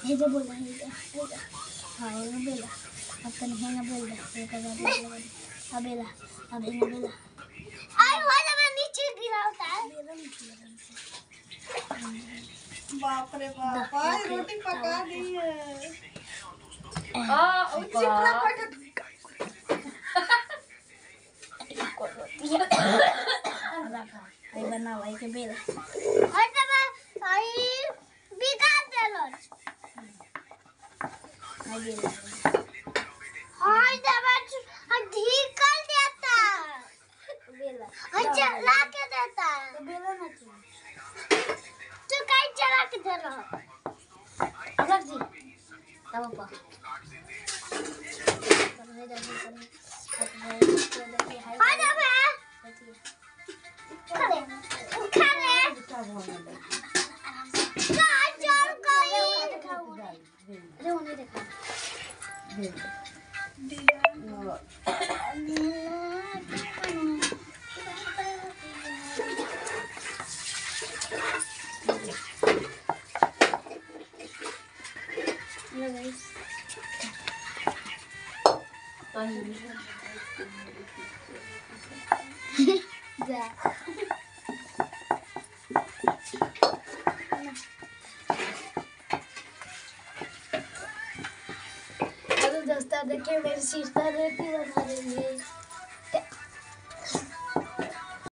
हे जो बोला हे जो हाँ ये बेला अब तन है ना बोल दे ये कर दे अब बेला अब ये बेला आई हो जा मैं नीचे गिरा होता है बेला नीचे बाप रे बाप आज रोटी पका दी है चिपड़ा पका आई बनाओ आई के बेला और तब आई बिगाड़ दे लो आई बेला हाय दबा ठीक कर देता बेला अच्छा ला के देता तो बेला ना तू काई चला के दे रहा अलग जी तब पा हाय दबा खड़े खड़े काजल कोई अरे उन्हें देखा दोस्तों देखिए मेरी सिस्टर रोटी बना रही है।